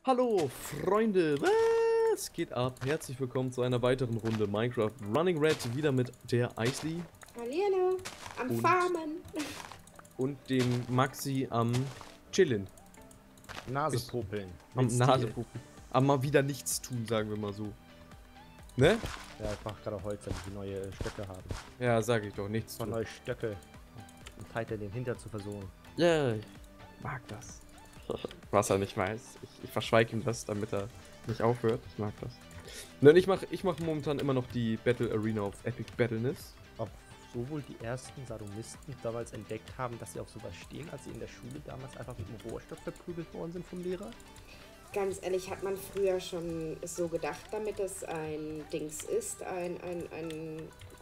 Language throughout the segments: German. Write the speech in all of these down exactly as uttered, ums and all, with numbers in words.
Hallo Freunde, was geht ab? Herzlich willkommen zu einer weiteren Runde Minecraft Running Red, wieder mit der Eisli. Hallihallo, am und, Farmen. Und dem Maxi am Chillen. Nasepopeln. Am Nasepopeln. Am mal wieder nichts tun, sagen wir mal so. Ne? Ja, ich mach gerade Holz, damit die neue Stöcke haben. Ja, sag ich doch, nichts Von tun. neue Stöcke. Um Titan den Hinter zu versohlen. Ja, yeah, ich mag das. Was er nicht weiß. Ich, ich verschweige ihm das, damit er nicht aufhört. Ich mag das. Nein, ich mache ich mach momentan immer noch die Battle Arena auf Epic Battleness. Ob sowohl die ersten Sadomisten damals entdeckt haben, dass sie auf sowas stehen, als sie in der Schule damals einfach mit dem Rohrstock verprügelt worden sind vom Lehrer? Ganz ehrlich, hat man früher schon so gedacht, damit es ein Dings ist, ein, ein, ein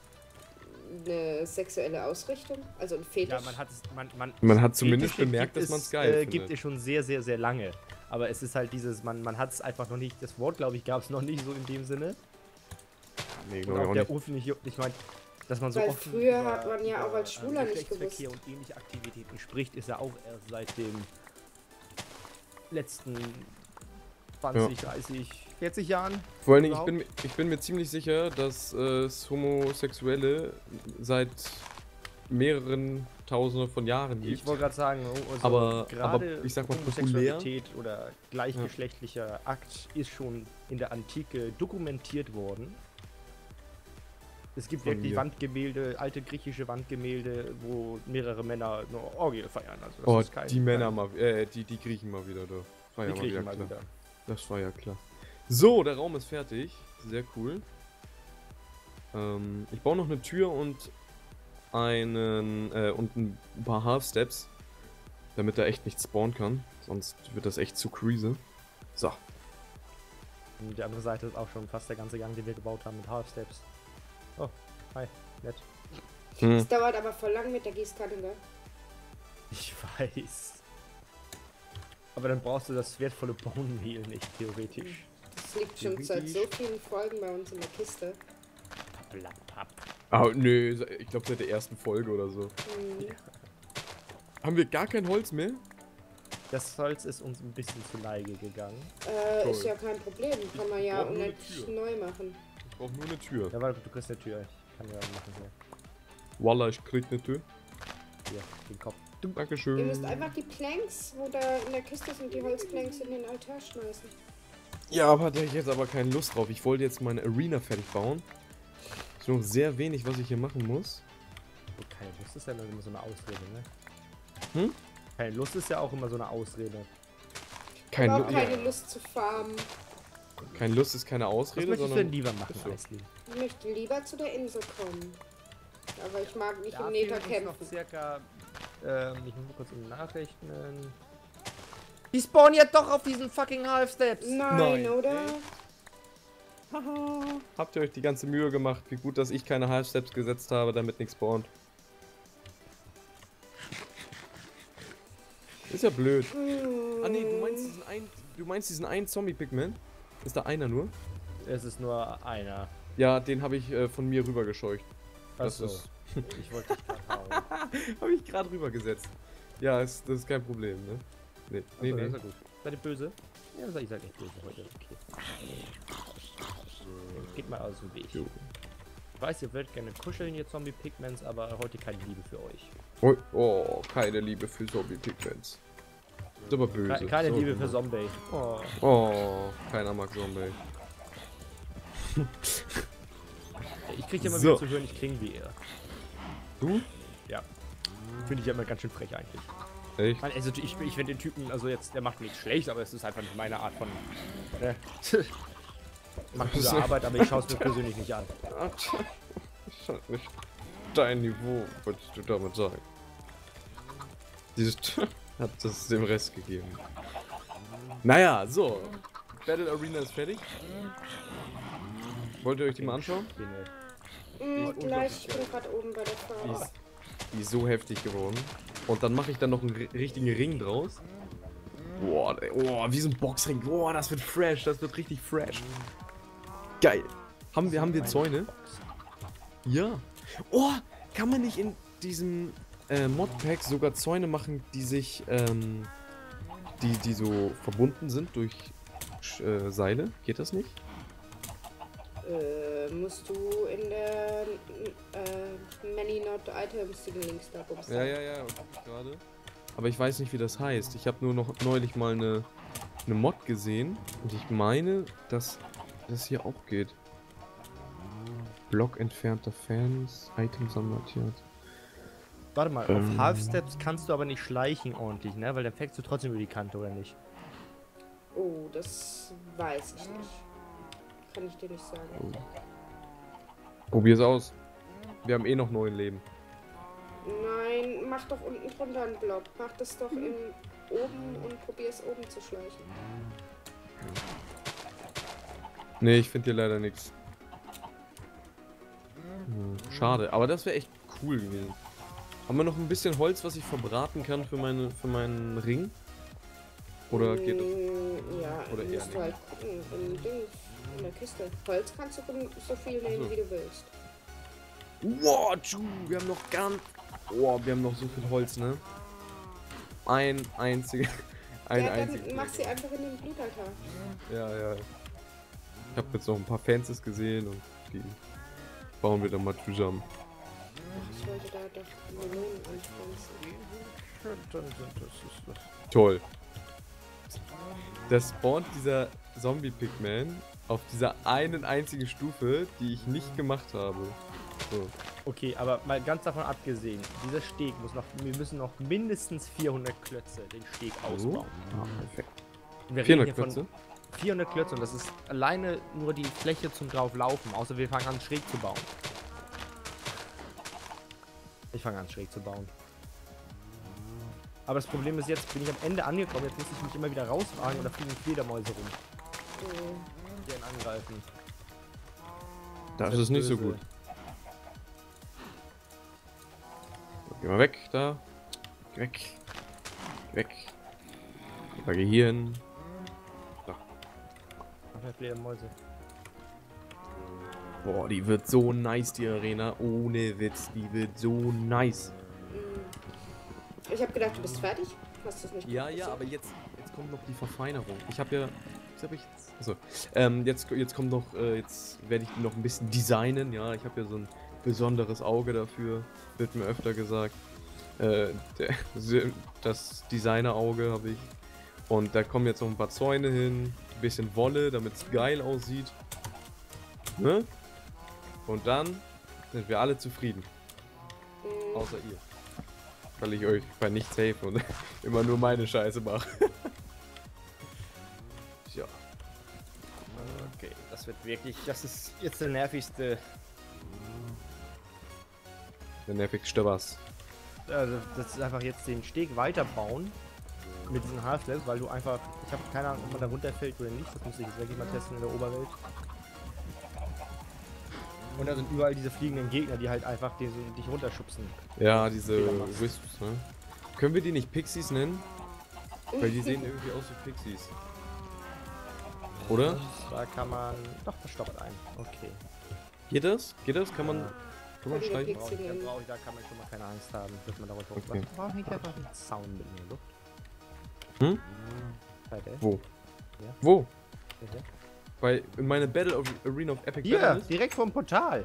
eine sexuelle Ausrichtung, also ein Fetisch. Ja, man hat es, man, man, man hat zumindest Fetische bemerkt, dass man es geil äh, findet. Gibt es schon sehr, sehr, sehr lange. Aber es ist halt dieses, man, man hat es einfach noch nicht, das Wort, glaube ich, gab es noch nicht so in dem Sinne. Nee, Und auch der Ofen nicht, ich meine, dass man so Weil offen früher über, hat man ja auch als über, Schwuler ähm, nicht gewusst. Geschlechtsverkehr und ähnliche Aktivitäten spricht, ist ja auch erst seit dem letzten zwanzig, dreißig, vierzig Jahren. Vor allen Dingen, ich bin, mir- ich bin mir ziemlich sicher, dass äh, es Homosexuelle seit mehreren Tausenden von Jahren gibt. Ich wollte gerade sagen, also Aber- gerade aber ich sag mal, Homosexualität oder gleichgeschlechtlicher Akt ist schon in der Antike dokumentiert worden. Es gibt Von wirklich mir. Wandgemälde, alte griechische Wandgemälde, wo mehrere Männer eine Orgie feiern. Also das Oh, ist kein, die Männer kein, mal, äh, die, die Griechen mal wieder da. Das war die ja mal Griechen wieder mal klar. wieder. Das war ja klar. So, der Raum ist fertig. Sehr cool. Ähm, ich baue noch eine Tür und einen, äh, und ein paar Half-Steps, damit da echt nichts spawnen kann. Sonst wird das echt zu crazy. So. Und die andere Seite ist auch schon fast der ganze Gang, den wir gebaut haben mit Half Steps. Oh, hi, nett. Hm. Es dauert aber voll lang mit der Gießkanne, gell? Ich weiß. Aber dann brauchst du das wertvolle Bone Meal nicht, theoretisch. Das liegt schon seit so vielen Folgen bei uns in der Kiste. Blablabla. Ah, nö, ich glaube seit der ersten Folge oder so. Hm. Haben wir gar kein Holz mehr? Das Holz ist uns ein bisschen zu Neige gegangen. Äh, ist Toll. ja kein Problem. Kann man ja brauch nur eine unendlich Tür. neu machen. Ich brauche nur eine Tür. Ja, warte, du kriegst eine Tür. Ich kann ja machen hier. Wallah, ich krieg eine Tür. Hier, den Kopf. Dankeschön. Ihr müsst einfach die Planks, wo da in der Kiste sind, die Holzplanks in den Altar schmeißen. Ja, aber da hab ich jetzt aber keine Lust drauf. Ich wollte jetzt meine Arena fertig bauen. Ist noch sehr wenig, was ich hier machen muss. Und keine Lust ist ja immer so eine Ausrede, ne? Hm? Keine Lust ist ja auch immer so eine Ausrede. Kein, Aber auch Lu keine Lust zu farmen. keine Lust ist keine Was Ausrede, möchtest du sondern... denn lieber machen, Ist so. Eisli? Ich möchte lieber zu der Insel kommen. Aber ich mag nicht im Da Nether fehlen uns noch kämpfen. circa, ähm, ich muss mal kurz nachrechnen. Die spawnen ja doch auf diesen fucking Half-Steps! Nein, Nein, oder? Haha. Habt ihr euch die ganze Mühe gemacht? Wie gut, dass ich keine Half-Steps gesetzt habe, damit nichts spawnt. Ist ja blöd. Ah nee, du meinst diesen einen, du meinst diesen einen Zombie-Pigman? Ist da einer nur? Es ist nur einer. Ja, den habe ich äh, von mir rübergescheucht. Das Achso. ist... Ich wollte dich gerade hauen. habe ich gerade rübergesetzt. Ja, ist, das ist kein Problem, ne? Nee, nee, Achso, nee. das ist ja gut. Seid ihr böse? Ja, ich sag nicht böse heute. Okay. Geht mal aus dem Weg. Jo. Ich weiß, ihr wollt gerne kuscheln, ihr Zombie-Pigments, aber heute keine Liebe für euch. Oh, oh, keine Liebe für Zombie-Pigments. Ist aber böse. Ke keine So, Liebe für so. Zombie. Oh. Oh, keiner mag Zombie. Ich krieg ja mal So. wieder zu hören, ich klinge wie er. Du? Ja. Finde ich ja immer ganz schön frech eigentlich. Echt? Nein, also ich, ich finde den Typen, also jetzt, der macht nichts schlecht, aber es ist einfach nicht meine Art von... Ne? Macht gute Arbeit, aber ich schaue es mir persönlich nicht an. Das ist halt nicht dein Niveau, wolltest du damit sagen. Dieses hat das dem Rest gegeben. Naja, so. Battle Arena ist fertig. Wollt ihr euch die mal anschauen? Mm, gleich, ich bin gerade oben bei der Die Farbe. ist, die ist so heftig geworden. Und dann mache ich dann noch einen ri- richtigen Ring draus. Boah, ey, oh, wie so ein Boxring. Boah, das wird fresh, das wird richtig fresh. Geil. Haben wir, haben wir Zäune? Ja. Oh, kann man nicht in diesem äh, Modpack sogar Zäune machen, die sich, ähm, die, die so verbunden sind durch Sch äh, Seile? Geht das nicht? Äh, musst du in der äh, Many Not Items den Links da bumsen. Ja, ja, ja, gerade. Aber ich weiß nicht, wie das heißt. Ich habe nur noch neulich mal eine, eine Mod gesehen und ich meine, dass das hier auch geht. Block entfernter Fans, Itemsammler, ja. Warte mal, Ähm. auf Half Steps kannst du aber nicht schleichen ordentlich, ne? Weil dann fällst du trotzdem über die Kante, oder nicht? Oh, das weiß ich nicht. Kann ich dir nicht sagen. Probier's aus. Wir haben eh noch neun Leben. Nein, mach doch unten drunter einen Block. Mach das doch im oben und probier es oben zu schleichen. Nee, ich finde hier leider nichts. Schade, aber das wäre echt cool gewesen. Haben wir noch ein bisschen Holz, was ich verbraten kann für meine für meinen Ring? Oder geht das? Mm, Ja, Oder eher musst du halt gucken. Im Ding, in der Kiste. Holz kannst du so viel nehmen, so. wie du willst. Wow, tschu, wir haben noch ganz... Oh, wir haben noch so viel Holz, ne? Ein einziger... Ein Ja, einziger... dann mach sie einfach in den Blutaltar. Ja, ja. Ich habe jetzt noch ein paar Fences gesehen und die bauen wir dann mal zusammen. Ach, ich wollte da doch Melonen anpflanzen. Toll. Das spawnt dieser Zombie-Pigman auf dieser einen einzigen Stufe, die ich nicht gemacht habe. So. Okay, aber mal ganz davon abgesehen, dieser Steg muss noch, wir müssen noch mindestens vierhundert Klötze den Steg ausbauen. Ah, perfekt. Und wir reden vierhundert hier von Klötze? vierhundert Klötze und das ist alleine nur die Fläche zum drauflaufen, außer wir fangen an schräg zu bauen. Ich fange an schräg zu bauen. Aber das Problem ist, jetzt bin ich am Ende angekommen, jetzt muss ich mich immer wieder rausfragen und da fliegen Fledermäuse rum, Mhm. die einen angreifen. Das ist nicht so böse. gut. Geh mal weg, da. Geh weg. Geh weg. Da geh hier hin. Ach, mehr Fledermäuse. Boah, die wird so nice, die Arena. Ohne Witz, die wird so nice. Ich habe gedacht, du bist fertig. Hast du es nicht Ja, gemacht? ja, aber jetzt, jetzt kommt noch die Verfeinerung. Ich habe ja... Was habe ich jetzt? Achso. Ähm, jetzt, jetzt kommt noch... Äh, jetzt werde ich die noch ein bisschen designen. Ja, ich habe ja so ein besonderes Auge dafür. Wird mir öfter gesagt. Äh, der, das Designer-Auge habe ich. Und da kommen jetzt noch ein paar Zäune hin. Ein bisschen Wolle, damit es geil aussieht. Ne? Und dann sind wir alle zufrieden. Mhm. Außer ihr. Weil ich euch bei nichts helfe und immer nur meine Scheiße mache. Tja. Okay, das wird wirklich, das ist jetzt der nervigste. Der nervigste was. Also, das ist einfach jetzt den Steg weiterbauen mit diesen Half-Steps, weil du einfach, ich habe keine Ahnung, ob man da runterfällt oder nicht, das muss ich jetzt wirklich mal testen in der Oberwelt. Und da sind überall diese fliegenden Gegner, die halt einfach den, so, dich runterschubsen. Ja, diese Fehler machst. Wisps, ne? Können wir die nicht Pixies nennen? Weil die sehen irgendwie aus wie Pixies. Oder? Da kann man, doch, das stoppt ein. Okay. Geht das? Geht das? Kann man... Ja. Kann man Können wir streichen? Pixie Da, nennen? brauch ich, da kann man schon mal keine Angst haben, dass man darunter Okay. okay. Brauche ich einfach einen Sound mit in der Luft. Hm? Weiter. Wo? Ja. Wo? Weiter. Bei in meine Battle of Arena of Epic Hier, Battles? direkt vom Portal.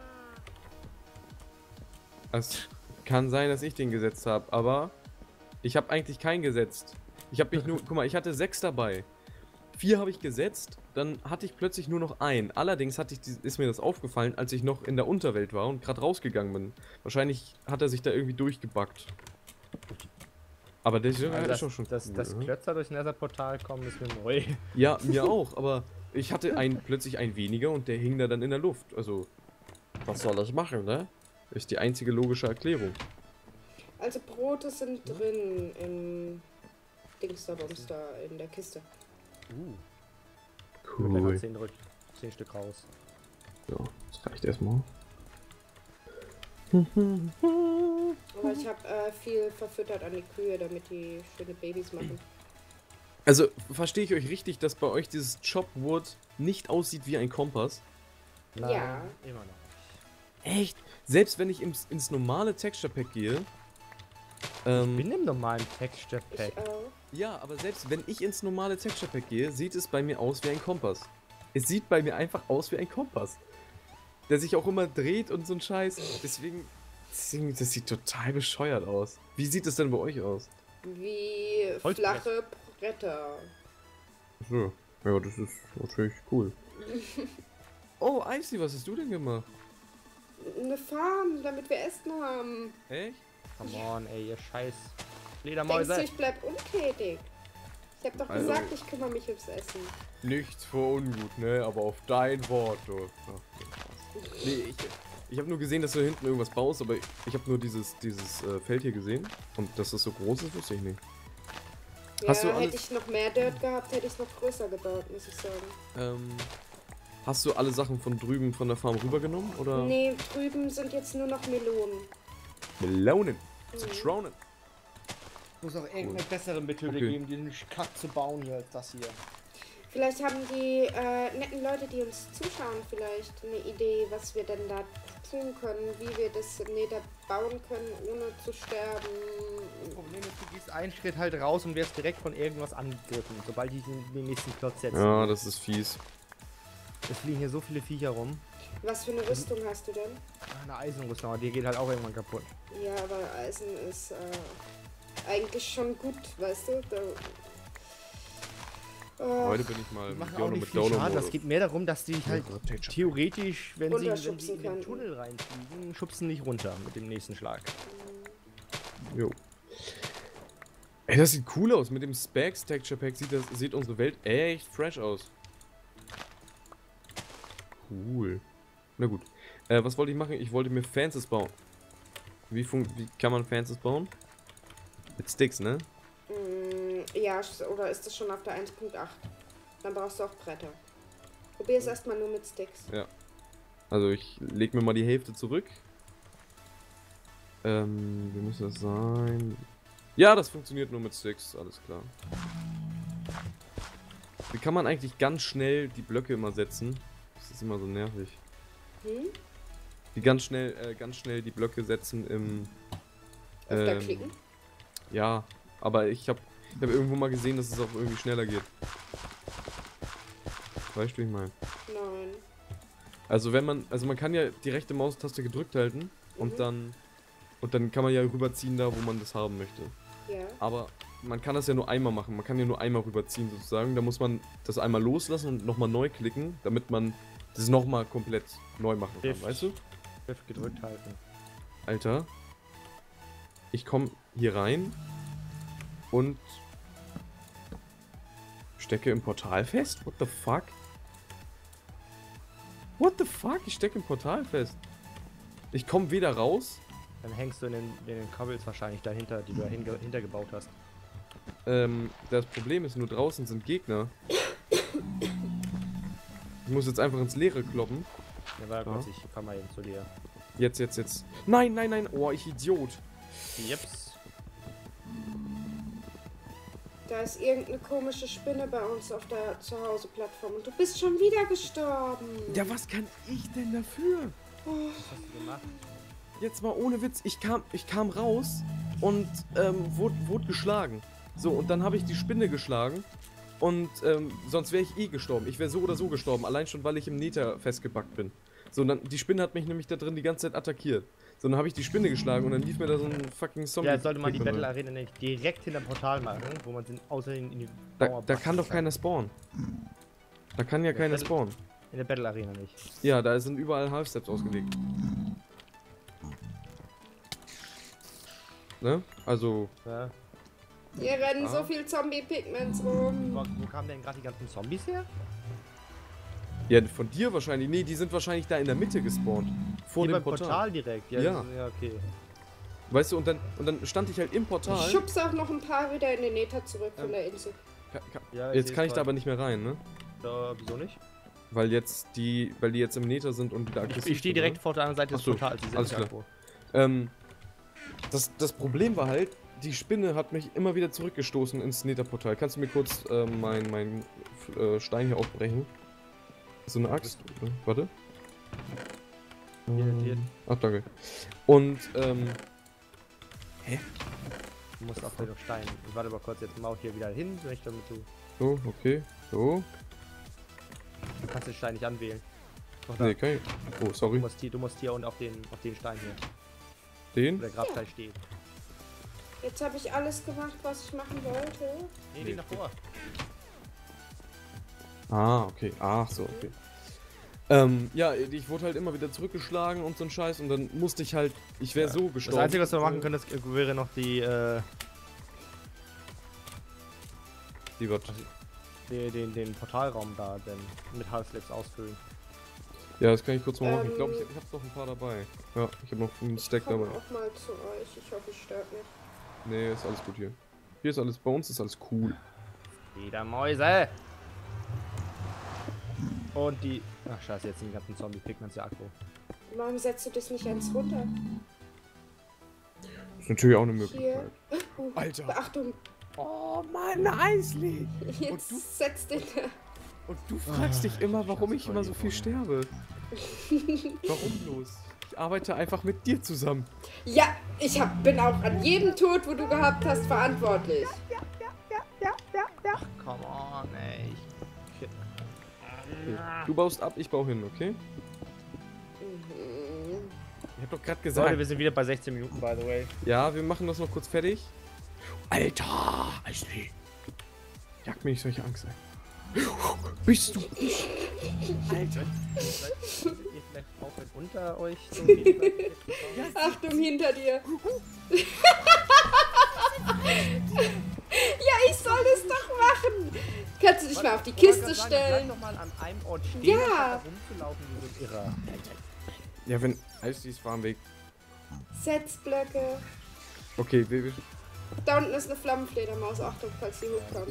Es kann sein, dass ich den gesetzt habe, aber ich habe eigentlich keinen gesetzt. Ich habe mich nur, guck mal, ich hatte sechs dabei. Vier habe ich gesetzt, dann hatte ich plötzlich nur noch einen. Allerdings hatte ich, die- ist mir das aufgefallen, als ich noch in der Unterwelt war und gerade rausgegangen bin. Wahrscheinlich hat er sich da irgendwie durchgebackt. Aber der ist Also ist das, doch schon das, cool, das oder? Klötzer durchs Nether-Portal kommen ist mir neu. Ja, mir auch, aber ich hatte ein, plötzlich einen weniger und der hing da dann in der Luft. Also, was soll das machen, ne? Ist die einzige logische Erklärung. Also Brote sind drin im Dingsterbums da in der Kiste. Uh. Cool. zehn, zehn Stück raus. Ja, das reicht erstmal. Aber ich habe äh, viel verfüttert an die Kühe, damit die schöne Babys machen. Also, verstehe ich euch richtig, dass bei euch dieses Chopwood nicht aussieht wie ein Kompass? Ja. Immer noch. Echt? Selbst wenn ich ins, ins normale Texture Pack gehe. Ich Ähm, bin im normalen Texture Pack. Ich auch. Ja, aber selbst wenn ich ins normale Texture Pack gehe, sieht es bei mir aus wie ein Kompass. Es sieht bei mir einfach aus wie ein Kompass. Der sich auch immer dreht und so ein Scheiß. Deswegen, deswegen, das sieht total bescheuert aus. Wie sieht es denn bei euch aus? Wie Holzbrett. flache Bretter. So, ja, das ist natürlich cool. Oh, Icy, was hast du denn gemacht? Eine Farm, damit wir Essen haben. Echt? Come on, ey, ihr scheiß Denkst du, Fledermäuse. ich bleib untätig? Ich hab doch Also- gesagt, ich kümmere mich ums Essen. Nichts für ungut, ne? Aber auf dein Wort, du. Ach, nee, ich, ich habe nur gesehen, dass du hinten irgendwas baust, aber ich, ich habe nur dieses, dieses äh, Feld hier gesehen. Und dass das so groß ist, wusste ich nicht. Ja, Hast du alles- hätte ich noch mehr Dirt gehabt, hätte ich es noch größer gebaut, muss ich sagen. Ähm, hast du alle Sachen von drüben von der Farm rübergenommen, oder? Nee, drüben sind jetzt nur noch Melonen. Melonen. Mhm. Zitronen. Muss auch irgendeine bessere Methode Okay. geben, den Kack zu bauen hier als das hier. Vielleicht haben die äh, netten Leute, die uns zuschauen, vielleicht eine Idee, was wir denn da tun können, wie wir das im Nether bauen können, ohne zu sterben. Das Problem ist, du gehst einen Schritt halt raus und wirst direkt von irgendwas angegriffen, sobald die den, den nächsten Klotz setzen. Ja, das ist fies. Es fliegen hier so viele Viecher rum. Was für eine Rüstung hast du denn? Ach, eine Eisenrüstung, aber die geht halt auch irgendwann kaputt. Ja, aber Eisen ist äh, eigentlich schon gut, weißt du? Da, äh, Heute bin ich mal Die machen Björn auch nicht mit viel Schaden, das Download-Modus. geht mehr darum, dass die dich halt Ja, Texture Pack. theoretisch, wenn sie, wenn sie Runterschubsen in den können. Tunnel reinfliegen, schubsen nicht runter mit dem nächsten Schlag. Jo. Ey, das sieht cool aus. Mit dem Specs Texture Pack sieht, das, sieht unsere Welt echt fresh aus. Cool. Na gut. Äh, was wollte ich machen? Ich wollte mir Fences bauen. Wie, fun wie kann man Fences bauen? Mit Sticks, ne? mh, ja, oder ist das schon auf der eins Punkt acht? Dann brauchst du auch Bretter. Probier es erstmal nur mit Sticks. Also ich leg mir mal die Hälfte zurück. Ähm, wie muss das sein? Ja, das funktioniert nur mit Sticks, alles klar. Wie kann man eigentlich ganz schnell die Blöcke immer setzen? Das ist immer so nervig. Hm? Die ganz schnell, äh, ganz schnell die Blöcke setzen im... Öfter ähm, klicken. Ja, aber ich habe ich hab irgendwo mal gesehen, dass es auch irgendwie schneller geht. Weißt du, wie ich meine? Nein. Also wenn man, also man kann ja die rechte Maustaste gedrückt halten und Mhm. dann und dann kann man ja rüberziehen da, wo man das haben möchte. Ja. Aber man kann das ja nur einmal machen. Man kann ja nur einmal rüberziehen sozusagen. Da muss man das einmal loslassen und nochmal neu klicken, damit man das nochmal komplett neu machen kann, Shift. weißt du? Shift gedrückt halten. Alter, ich komme hier rein und stecke im Portal fest? What the fuck? What the fuck? Ich stecke im Portal fest. Ich komme weder raus. Dann hängst du in den, in den Kabels wahrscheinlich dahinter, die du da hinge- hintergebaut hast. Ähm, das Problem ist, nur draußen sind Gegner. Ich muss jetzt einfach ins Leere kloppen. Ja, warte Ja. kurz, ich komm mal eben zu dir. Jetzt, jetzt, jetzt. Nein, nein, nein. Oh, ich Idiot. Jeps. Da ist irgendeine komische Spinne bei uns auf der Zuhause-Plattform und du bist schon wieder gestorben. Ja, was kann ich denn dafür? Was hast du gemacht? Jetzt mal ohne Witz. Ich kam, ich kam raus und ähm, wurde, wurde geschlagen. So, und dann habe ich die Spinne geschlagen. Und ähm, sonst wäre ich eh gestorben. Ich wäre so oder so gestorben. Allein schon, weil ich im Nether festgebackt bin. So, und dann, die Spinne hat mich nämlich da drin die ganze Zeit attackiert. So, dann habe ich die Spinne geschlagen und dann lief mir da so ein fucking Zombie. Ja, jetzt sollte man die Pigment Battle rein. Arena nicht direkt hinterm Portal machen, wo man den außerdem in die Da, Mauer da basteln kann doch keiner spawnen. Da kann ja Ja, keiner Battle- spawnen. In der Battle Arena nicht. Ja, da sind überall Half-Steps ausgelegt. Ne? Also, Ja. Hier rennen Ah. so viel Zombie-Pigments rum. Wo, wo kamen denn gerade die ganzen Zombies her? ja, von dir wahrscheinlich. Nee, die sind wahrscheinlich da in der Mitte gespawnt. Vor Hier dem beim Portal. Portal direkt. Ja, Ja. das ist- ja, okay. Weißt du, und dann, und dann stand ich halt im Ich Portal. schubse auch noch ein paar wieder in den Nether zurück von Ähm. der Insel. Ka- ka- Ja, Jetzt seh's kann ich da grad. aber nicht mehr rein, ne? Da, wieso nicht? Weil jetzt die, weil die jetzt im Nether sind und wieder Ich, aggressiv ich stehe sind, direkt vor der anderen Seite des Ach so, Portals. Die sind alles ja klar. irgendwo. oder? Ähm, das, das Problem war halt, die Spinne hat mich immer wieder zurückgestoßen ins Nether-Portal. Kannst du mir kurz ähm, mein, mein äh, Stein hier aufbrechen? So eine Axt? Oder? Warte. Hier, hier. Ach, danke. Und, ähm. Hä? Du musst auf den Stein. Ich warte mal kurz, jetzt mau hier wieder hin, wenn ich damit du. So, okay. So. Du kannst den Stein nicht anwählen. Doch, da. Nee, kann ich. Oh, sorry. Du musst hier, du musst hier und auf den, auf den Stein hier. Den? Wo der Grabstein steht. Jetzt habe ich alles gemacht, was ich machen wollte. Nee, Nee, nee, davor. Ah, okay. Ach so, okay. Ähm, ja, ich wurde halt immer wieder zurückgeschlagen und so ein Scheiß und dann musste ich halt, ich wäre Ja. so gestorben. Das Einzige, was wir machen können, das wäre noch die, äh, Die wird. den, den, den Portalraum da denn mit Half-Lips ausfüllen. Ja, das kann ich kurz mal machen. Ähm, Ich glaube, ich, ich habe noch ein paar dabei. Ja, ich habe noch einen Stack Ich komme dabei. auch mal zu euch. Ich hoffe, ich stört nicht. Nee, ist alles gut hier. Hier ist alles, bei uns ist alles cool. Wieder Mäuse! Und die... Ach scheiße, jetzt sind die ganzen Zombie-Pigments ja aggro. Warum setzt du das nicht eins runter? Ist natürlich auch eine Hier. Möglichkeit. Uh, Alter. Beachtung. Oh Mann, Eisli! Jetzt du- setzt den da. Und du fragst dich immer, warum ich immer so viel sterbe. Warum bloß? Ich arbeite einfach mit dir zusammen. Ja, ich hab, bin auch an jedem Tod, wo du gehabt hast, verantwortlich. Come on, ey. Okay. Du baust ab, ich baue hin, okay? Mhm. Ich hab doch gerade Leute, gesagt. wir sind wieder bei sechzehn Minuten, by the way. Ja, wir machen das noch kurz fertig. Alter! Eisli! Jag mir nicht solche Angst, ey. Bist du? Alter. Seid ihr vielleicht auch mit unter euch so gegenseitig jetzt gefahren? Achtung, hinter dir. Ja, ich soll es doch machen. Kannst du dich mal auf die Ich wollte Kiste gerade sagen, stellen? Bleib doch mal an einem Ort stehen, Ja. anstatt da rumzulaufen wie so ein Irrer. Ja, wenn Eisli ist Fahrweg. Setzblöcke. Okay, wir, wir, Da unten ist eine Flammenfledermaus. Achtung, falls die hochkommt.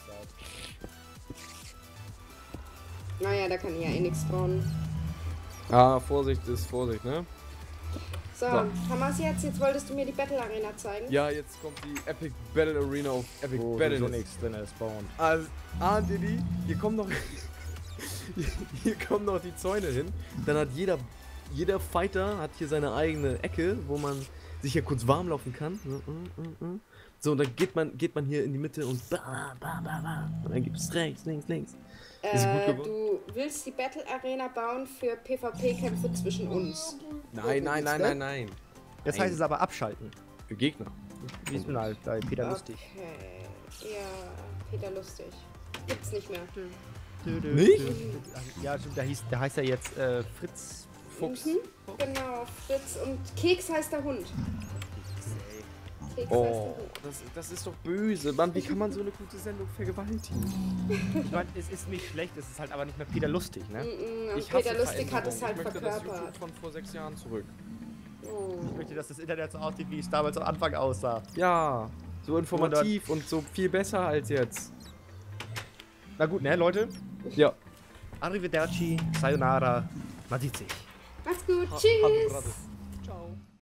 Naja, da kann ja eh nichts spawnen. ah, Vorsicht ist Vorsicht, ne? So, So. haben wir es jetzt? Jetzt wolltest du mir die Battle Arena zeigen? Ja, jetzt kommt die Epic Battle Arena auf Epic Wo Battle. so nichts drin ist, spawnt. Also, ahnt ihr die? Hier kommen noch. Hier kommen noch die Zäune hin. Dann hat jeder. Jeder Fighter hat hier seine eigene Ecke, wo man sich hier kurz warm laufen kann. So, und dann geht man, geht man hier in die Mitte und ba, ba, ba, ba. Und dann gibt es rechts, links, links. Ist sie gut Äh, geworden? du willst die Battle Arena bauen für PvP-Kämpfe zwischen uns. Nein, nein, nein, nein, nein. Das Nein. heißt es aber abschalten. Für Gegner. Wie ist denn halt bei Peter Lustig? Okay. Ja, Peter Lustig. Gibt's nicht mehr. Nicht? Ja, stimmt, da, hieß, da heißt er jetzt äh, Fritz Fuchs. Mhm. Genau, Fritz und Keks heißt der Hund. Keks heißt Oh, der Hund. das, das ist doch böse. Mann, wie kann man so eine gute Sendung vergewaltigen? Ich meine, es ist nicht schlecht, es ist halt aber nicht mehr Peter Lustig, ne? Mhm, und Ich hasse Peter Lustig hat Veränderung. es halt Ich möchte das verkörpert. YouTube von vor sechs Jahren zurück. Oh. Ich möchte, dass das Internet so aussieht, wie es damals am Anfang aussah. Ja, so informativ und so viel besser als jetzt. Na gut, ne, Leute? Ja. Arrivederci, Sayonara, man sieht sich. Macht's gut, Ha- tschüss! Happy Brother.